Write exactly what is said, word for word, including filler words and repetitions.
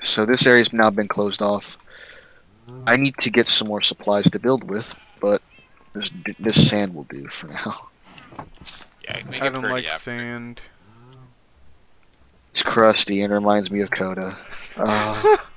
so this area's now been closed off. I need to get some more supplies to build with, but this this sand will do for now. Yeah, make I it don't pretty like after. sand. It's crusty and reminds me of Coda. Uh,